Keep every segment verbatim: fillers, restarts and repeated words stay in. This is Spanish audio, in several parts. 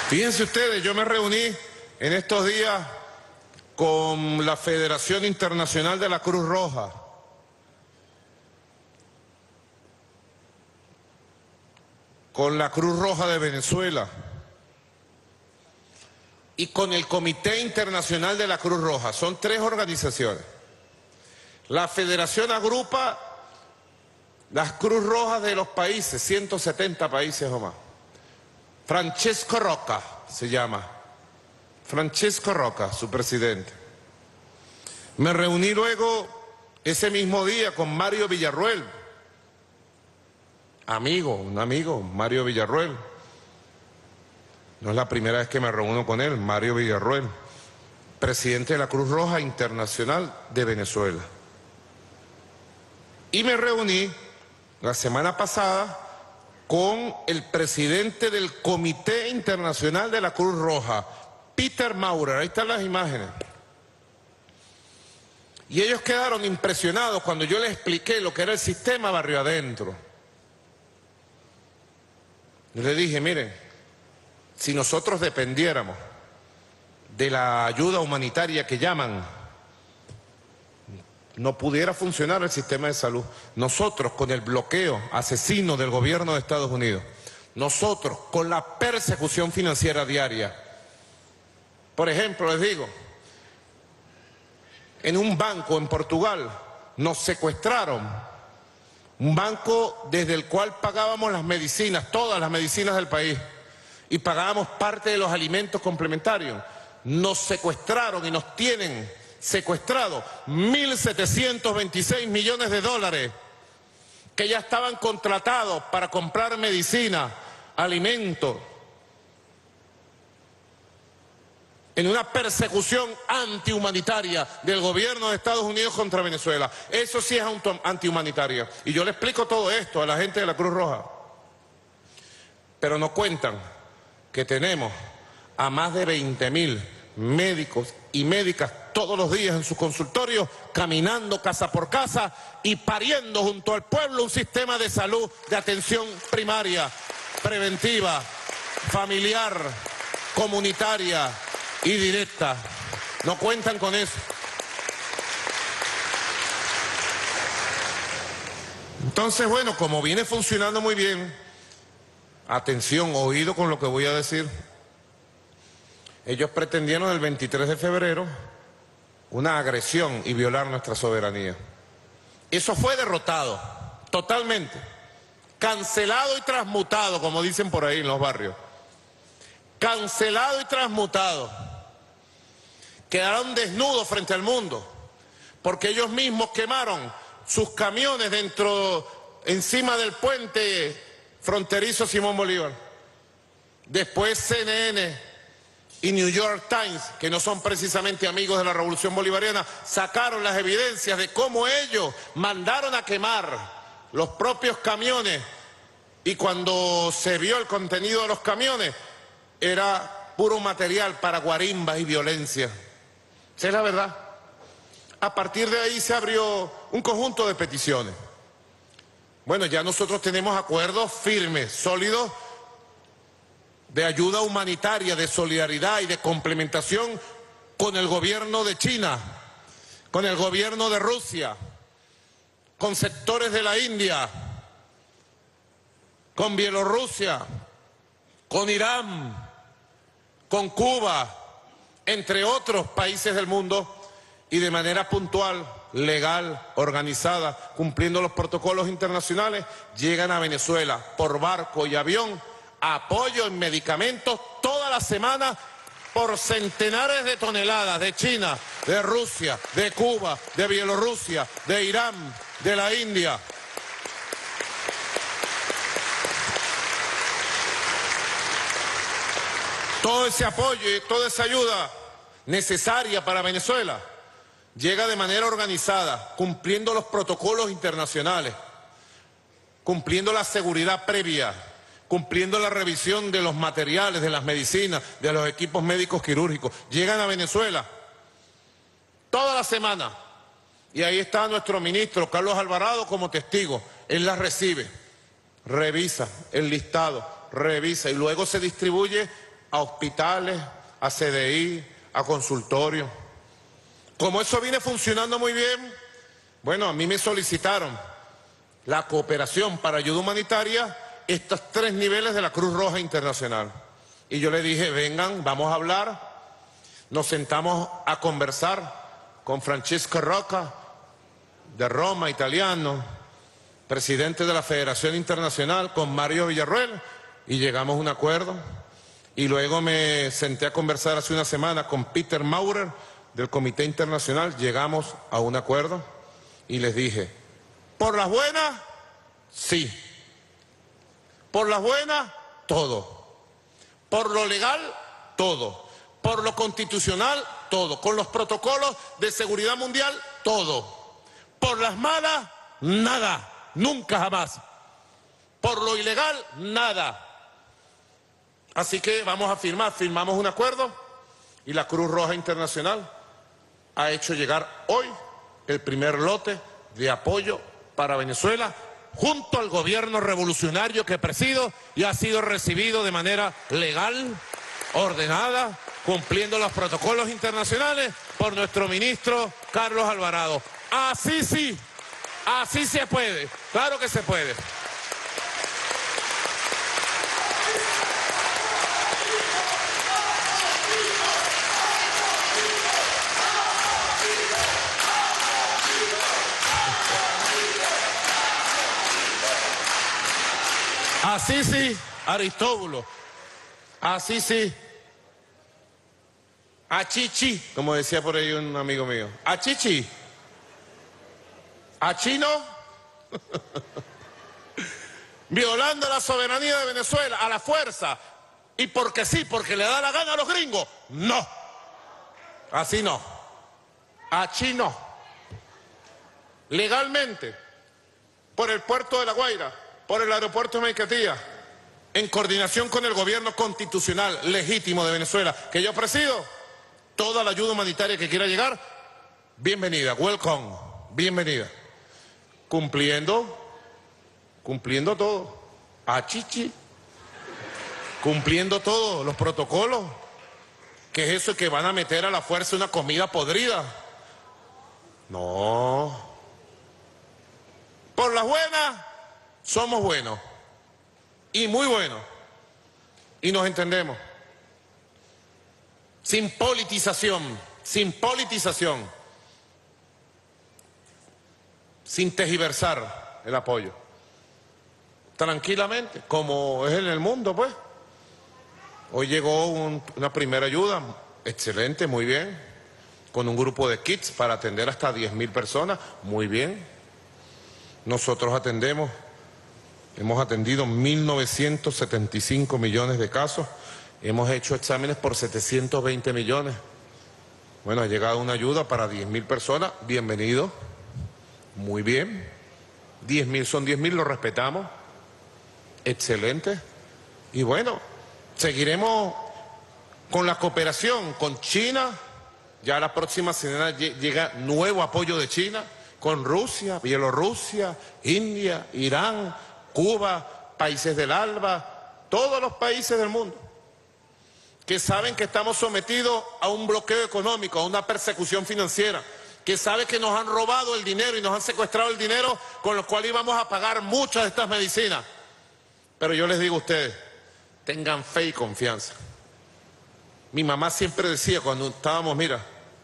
Fíjense ustedes, yo me reuní en estos días con la Federación Internacional de la Cruz Roja, con la Cruz Roja de Venezuela y con el Comité Internacional de la Cruz Roja. Son tres organizaciones. La federación agrupa las Cruz Rojas de los países, ciento setenta países o más. Francesco Roca se llama. Francesco Roca, su presidente. Me reuní luego ese mismo día con Mario Villarruel, amigo, un amigo, Mario Villarruel. No es la primera vez que me reúno con él, Mario Villarruel, presidente de la Cruz Roja Internacional de Venezuela. Y me reuní la semana pasada con el presidente del Comité Internacional de la Cruz Roja, Peter Maurer. Ahí están las imágenes. Y ellos quedaron impresionados cuando yo les expliqué lo que era el sistema barrio adentro. Yo les dije, miren, si nosotros dependiéramos de la ayuda humanitaria que llaman, no pudiera funcionar el sistema de salud. Nosotros, con el bloqueo asesino del gobierno de Estados Unidos, nosotros, con la persecución financiera diaria. Por ejemplo, les digo, en un banco en Portugal nos secuestraron, un banco desde el cual pagábamos las medicinas, todas las medicinas del país, y pagábamos parte de los alimentos complementarios. Nos secuestraron y nos tienen secuestrados mil setecientos veintiséis millones de dólares que ya estaban contratados para comprar medicina, alimentos, en una persecución antihumanitaria del gobierno de Estados Unidos contra Venezuela. Eso sí es antihumanitaria. Y yo le explico todo esto a la gente de la Cruz Roja. Pero no cuentan que tenemos a más de veinte mil médicos y médicas todos los días en sus consultorios, caminando casa por casa y pariendo junto al pueblo un sistema de salud, de atención primaria, preventiva, familiar, comunitaria y directa. No cuentan con eso. Entonces, bueno, como viene funcionando muy bien, atención, oído con lo que voy a decir. Ellos pretendieron el veintitrés de febrero una agresión y violar nuestra soberanía. Eso fue derrotado, totalmente. Cancelado y transmutado, como dicen por ahí en los barrios. Cancelado y transmutado. Quedaron desnudos frente al mundo, porque ellos mismos quemaron sus camiones dentro, encima del puente fronterizo Simón Bolívar. Después C N N y New York Times, que no son precisamente amigos de la Revolución Bolivariana, sacaron las evidencias de cómo ellos mandaron a quemar los propios camiones, y cuando se vio el contenido de los camiones era puro material para guarimbas y violencia. Esa es la verdad. A partir de ahí se abrió un conjunto de peticiones. Bueno, ya nosotros tenemos acuerdos firmes, sólidos, de ayuda humanitaria, de solidaridad y de complementación con el gobierno de China, con el gobierno de Rusia, con sectores de la India, con Bielorrusia, con Irán, con Cuba, entre otros países del mundo, y de manera puntual, legal, organizada, cumpliendo los protocolos internacionales, llegan a Venezuela por barco y avión, apoyo en medicamentos toda la semana por centenares de toneladas de China, de Rusia, de Cuba, de Bielorrusia, de Irán, de la India. Todo ese apoyo y toda esa ayuda necesaria para Venezuela llega de manera organizada, cumpliendo los protocolos internacionales, cumpliendo la seguridad previa, cumpliendo la revisión de los materiales, de las medicinas, de los equipos médicos quirúrgicos. Llegan a Venezuela toda la semana, y ahí está nuestro ministro Carlos Alvarado como testigo. Él las recibe, revisa el listado, revisa y luego se distribuye a hospitales, a C D I, a consultorios. Como eso viene funcionando muy bien, bueno, a mí me solicitaron la cooperación para ayuda humanitaria, estos tres niveles de la Cruz Roja Internacional. Y yo le dije, vengan, vamos a hablar. Nos sentamos a conversar con Francesco Rocca, de Roma, italiano, presidente de la Federación Internacional, con Mario Villarruel, y llegamos a un acuerdo. Y luego me senté a conversar hace una semana con Peter Maurer, del Comité Internacional, llegamos a un acuerdo y les dije, por las buenas, sí. Por las buenas, todo. Por lo legal, todo. Por lo constitucional, todo. Con los protocolos de seguridad mundial, todo. Por las malas, nada. Nunca jamás. Por lo ilegal, nada. Así que vamos a firmar. Firmamos un acuerdo y la Cruz Roja Internacional ha hecho llegar hoy el primer lote de apoyo para Venezuela junto al gobierno revolucionario que presido y ha sido recibido de manera legal, ordenada, cumpliendo los protocolos internacionales por nuestro ministro Carlos Alvarado. Así sí, así se puede, claro que se puede. Así sí, Aristóbulo, así sí, achichi, como decía por ahí un amigo mío, achichi, achino, violando la soberanía de Venezuela a la fuerza, y porque sí, porque le da la gana a los gringos, no, así no, achino, legalmente, por el puerto de La Guaira, por el aeropuerto de Maiquetía, en coordinación con el gobierno constitucional legítimo de Venezuela, que yo presido, toda la ayuda humanitaria que quiera llegar, bienvenida, welcome, bienvenida. Cumpliendo, cumpliendo todo, achichi, cumpliendo todos los protocolos, que es eso que van a meter a la fuerza una comida podrida. No. Por las buenas, somos buenos y muy buenos y nos entendemos. Sin politización, sin politización, sin tergiversar el apoyo. Tranquilamente, como es en el mundo, pues. Hoy llegó un, una primera ayuda, excelente, muy bien, con un grupo de kits para atender hasta diez mil personas, muy bien. Nosotros atendemos. Hemos atendido mil novecientos setenta y cinco millones de casos, hemos hecho exámenes por setecientos veinte millones. Bueno, ha llegado una ayuda para diez mil personas, bienvenido, muy bien. diez mil son diez mil, lo respetamos, excelente. Y bueno, seguiremos con la cooperación con China, ya la próxima semana llega nuevo apoyo de China, con Rusia, Bielorrusia, India, Irán, Cuba, países del ALBA, todos los países del mundo que saben que estamos sometidos a un bloqueo económico, a una persecución financiera, que saben que nos han robado el dinero y nos han secuestrado el dinero con los cuales íbamos a pagar muchas de estas medicinas. Pero yo les digo a ustedes, tengan fe y confianza. Mi mamá siempre decía cuando estábamos, mira,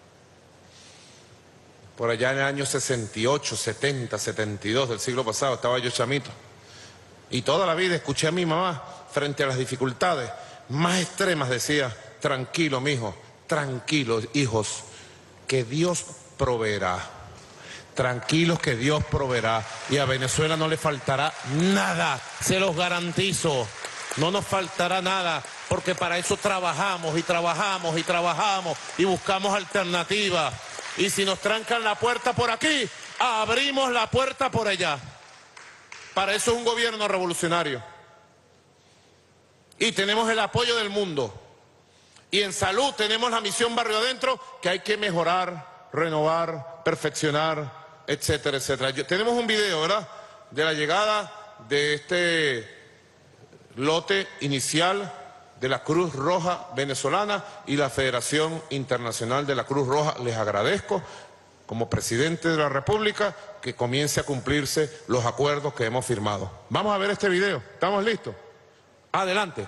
por allá en el año sesenta y ocho, setenta, setenta y dos del siglo pasado, estaba yo chamito. Y toda la vida escuché a mi mamá frente a las dificultades más extremas, decía, tranquilo, mijo, tranquilos, hijos, que Dios proveerá. Tranquilos que Dios proveerá. Y a Venezuela no le faltará nada, se los garantizo. No nos faltará nada, porque para eso trabajamos y trabajamos y trabajamos y buscamos alternativas. Y si nos trancan la puerta por aquí, abrimos la puerta por allá. Para eso es un gobierno revolucionario. Y tenemos el apoyo del mundo. Y en salud tenemos la misión Barrio Adentro, que hay que mejorar, renovar, perfeccionar, etcétera, etcétera. Yo, tenemos un video, ¿verdad?, de la llegada de este lote inicial de la Cruz Roja Venezolana y la Federación Internacional de la Cruz Roja. Les agradezco, como presidente de la República, que comience a cumplirse los acuerdos que hemos firmado. Vamos a ver este video. ¿Estamos listos? Adelante.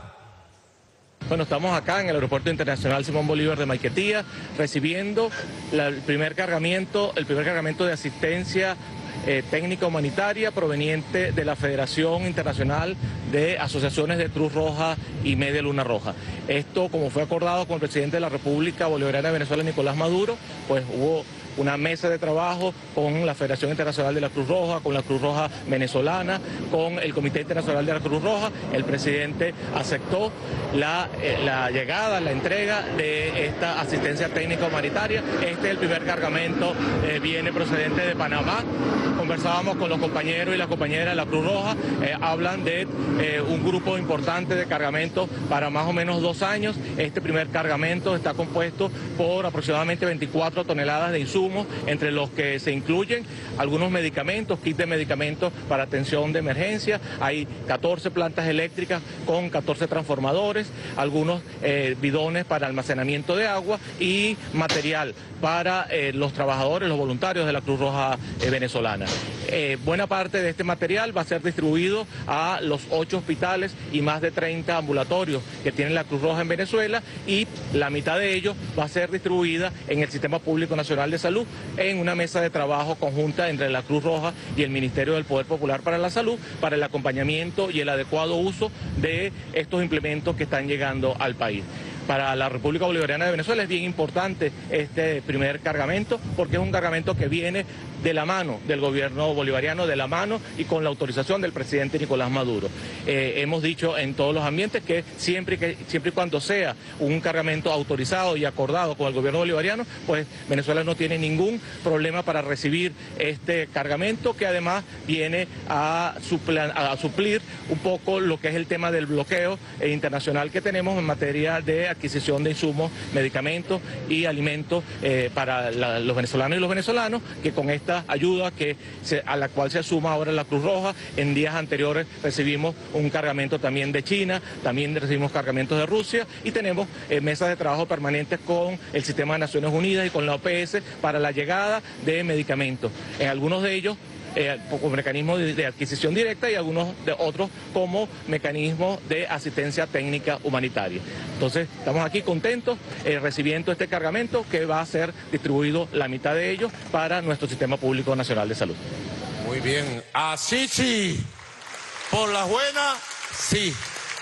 Bueno, estamos acá en el Aeropuerto Internacional Simón Bolívar de Maiquetía, recibiendo la, el primer cargamento, el primer cargamento de asistencia eh, técnica humanitaria proveniente de la Federación Internacional de Asociaciones de Cruz Roja y Media Luna Roja. Esto, como fue acordado con el presidente de la República Bolivariana de Venezuela, Nicolás Maduro, pues hubo una mesa de trabajo con la Federación Internacional de la Cruz Roja, con la Cruz Roja Venezolana, con el Comité Internacional de la Cruz Roja. El presidente aceptó la, eh, la llegada, la entrega de esta asistencia técnica humanitaria. Este es el primer cargamento, eh, viene procedente de Panamá. Conversábamos con los compañeros y las compañeras de la Cruz Roja, eh, hablan de eh, un grupo importante de cargamentos para más o menos dos años. Este primer cargamento está compuesto por aproximadamente veinticuatro toneladas de insumos, entre los que se incluyen algunos medicamentos, kits de medicamentos para atención de emergencia. Hay catorce plantas eléctricas con catorce transformadores, algunos eh, bidones para almacenamiento de agua y material para eh, los trabajadores, los voluntarios de la Cruz Roja eh, venezolana. Eh, buena parte de este material va a ser distribuido a los ocho hospitales y más de treinta ambulatorios que tiene la Cruz Roja en Venezuela, y la mitad de ellos va a ser distribuida en el Sistema Público Nacional de Salud, en una mesa de trabajo conjunta entre la Cruz Roja y el Ministerio del Poder Popular para la Salud, para el acompañamiento y el adecuado uso de estos implementos que están llegando al país. Para la República Bolivariana de Venezuela es bien importante este primer cargamento, porque es un cargamento que viene de la mano del gobierno bolivariano, de la mano y con la autorización del presidente Nicolás Maduro. Eh, hemos dicho en todos los ambientes que siempre, que siempre y cuando sea un cargamento autorizado y acordado con el gobierno bolivariano, pues Venezuela no tiene ningún problema para recibir este cargamento, que además viene a, suplan, a suplir un poco lo que es el tema del bloqueo internacional que tenemos en materia de adquisición de insumos, medicamentos y alimentos eh, para la, los venezolanos y los venezolanos, que con esta ayuda que se, a la cual se suma ahora la Cruz Roja. En días anteriores recibimos un cargamento también de China, también recibimos cargamentos de Rusia, y tenemos eh, mesas de trabajo permanentes con el Sistema de Naciones Unidas y con la O P S para la llegada de medicamentos. En algunos de ellos Eh, como mecanismo de, de adquisición directa, y algunos de otros como mecanismo de asistencia técnica humanitaria. Entonces, estamos aquí contentos eh, recibiendo este cargamento, que va a ser distribuido la mitad de ellos para nuestro Sistema Público Nacional de Salud. Muy bien. Así sí. Por las buenas, sí.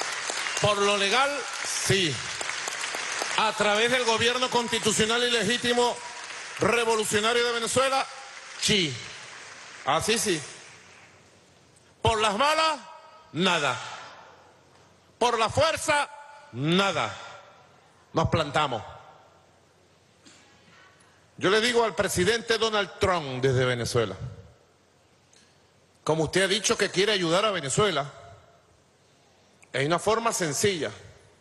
Por lo legal, sí. A través del gobierno constitucional y legítimo revolucionario de Venezuela, sí. Así sí. Por las malas, nada. Por la fuerza, nada. Nos plantamos. Yo le digo al presidente Donald Trump desde Venezuela, como usted ha dicho que quiere ayudar a Venezuela, hay una forma sencilla.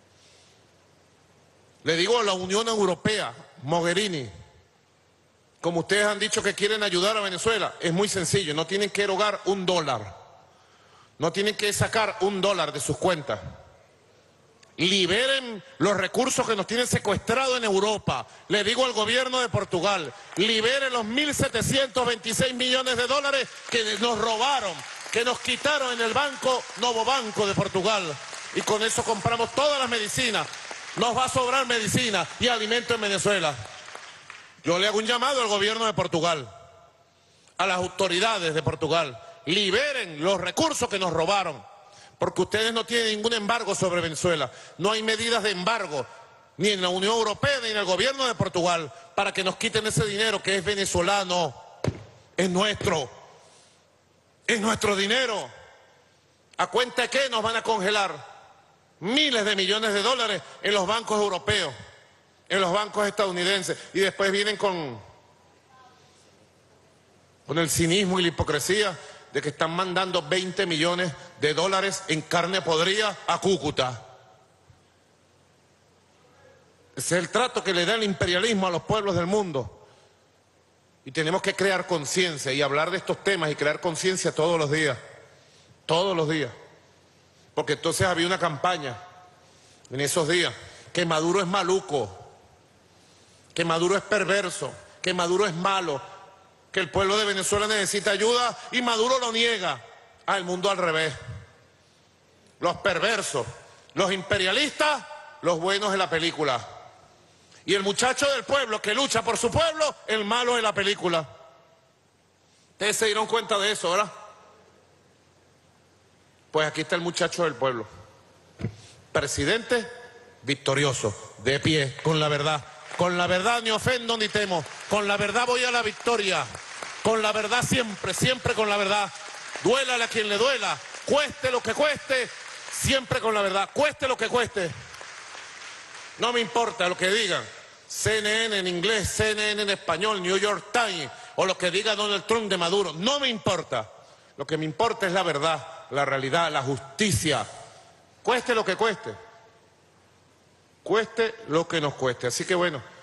Le digo a la Unión Europea, Mogherini, como ustedes han dicho que quieren ayudar a Venezuela, es muy sencillo, no tienen que erogar un dólar, no tienen que sacar un dólar de sus cuentas. Liberen los recursos que nos tienen secuestrados en Europa. Le digo al gobierno de Portugal, liberen los mil setecientos veintiséis millones de dólares que nos robaron, que nos quitaron en el banco Novo Banco de Portugal. Y con eso compramos todas las medicinas. Nos va a sobrar medicina y alimento en Venezuela. Yo le hago un llamado al gobierno de Portugal, a las autoridades de Portugal, liberen los recursos que nos robaron, porque ustedes no tienen ningún embargo sobre Venezuela. No hay medidas de embargo, ni en la Unión Europea, ni en el gobierno de Portugal, para que nos quiten ese dinero que es venezolano, es nuestro, es nuestro dinero. ¿A cuenta de qué nos van a congelar miles de millones de dólares en los bancos europeos, en los bancos estadounidenses, y después vienen con, con el cinismo y la hipocresía de que están mandando veinte millones de dólares en carne podrida a Cúcuta? Ese es el trato que le da el imperialismo a los pueblos del mundo. Y tenemos que crear conciencia y hablar de estos temas y crear conciencia todos los días, todos los días. Porque entonces había una campaña, en esos días, que Maduro es maluco, que Maduro es perverso, que Maduro es malo, que el pueblo de Venezuela necesita ayuda y Maduro lo niega. Ah, el mundo al revés. Los perversos, los imperialistas, los buenos de la película. Y el muchacho del pueblo que lucha por su pueblo, el malo de la película. Ustedes se dieron cuenta de eso, ¿verdad? Pues aquí está el muchacho del pueblo. Presidente victorioso, de pie, con la verdad. Con la verdad ni ofendo ni temo. Con la verdad voy a la victoria. Con la verdad siempre, siempre con la verdad. Duélale a quien le duela. Cueste lo que cueste, siempre con la verdad. Cueste lo que cueste. No me importa lo que digan. C N N en inglés, C N N en español, New York Times, o lo que diga Donald Trump de Maduro. No me importa. Lo que me importa es la verdad, la realidad, la justicia. Cueste lo que cueste. Cueste lo que nos cueste. Así que bueno.